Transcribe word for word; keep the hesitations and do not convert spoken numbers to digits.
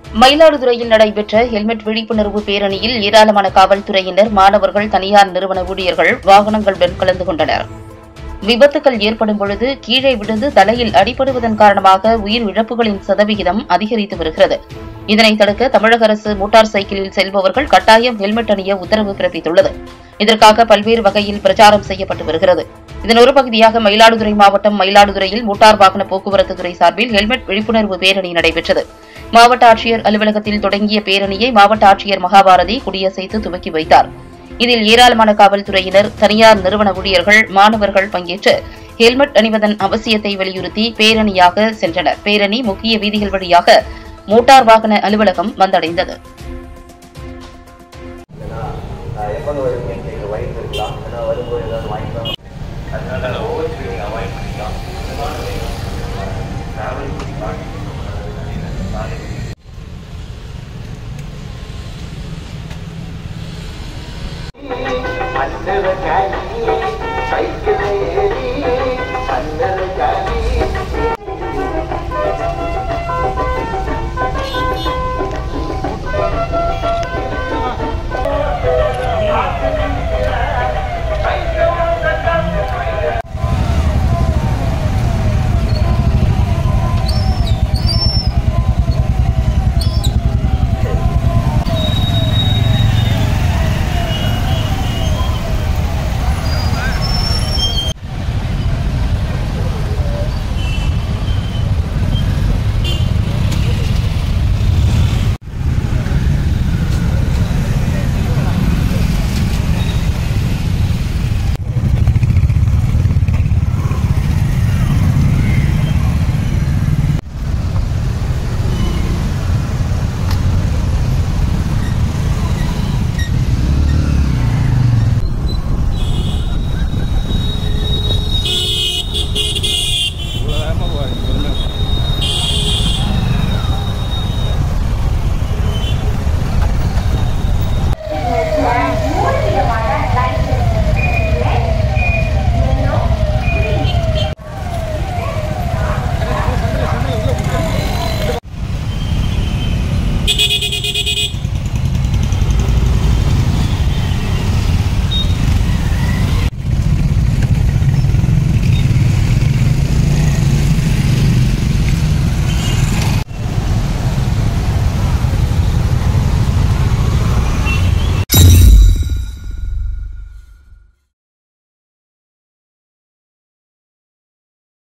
மயிலாடுதுறையில் நடைபெற்ற ஹெல்மெட் விழிப்புணர்வு பேரணியில் ஏராளமான காவல்துறையினர், மாணவர்கள், தனியார் நிறுவன ஊழியர்கள் வாகனங்களுடன் கலந்து கொண்டனர். விபத்துகள் ஏற்படும் பொழுது கீழே விழுந்து தலையில் அடிபடுவதன் காரணமாக உயிர் இழப்புகளின் சதவிகிதம் அதிகரித்து வருகிறது. இதனை தடுக்க தமிழக அரசு மோட்டார் சைக்கிளில் செல்பவர்கள் கட்டாயம் ஹெல்மெட் அணிய உத்தரவு பிறப்பித்துள்ளது. இதற்காக பல்வேறு வகையில் பிரச்சாரம் செய்யப்பட்டு வருகிறது. இதன் ஒரு பகுதியாக மயிலாடுதுறை மாவட்டம் மயிலாடுதுறையில் மோட்டார் வாகன போக்குவரத்து துறை சார்பில் ஹெல்மெட் விழிப்புணர்வு பேரணி நடைபெற்றது. மாவட்ட ஆட்சியர் அலுவலகத்தில் தொடங்கிய பேரணியை மாவட்ட ஆட்சியர் மகாபாரதி கொடியசைத்து துவக்கி வைத்தார். இதில் ஏராளமான காவல்துறையினர், தனியார் நிறுவன ஊழியர்கள், மாணவர்கள் பங்கேற்று ஹெல்மெட் அணிவதன் அவசியத்தை வலியுறுத்தி பேரணியாக சென்றனர். பேரணி முக்கிய வீதிகள் வழியாக மோட்டார் வாகன அலுவலகம் வந்தடைந்தது. Until the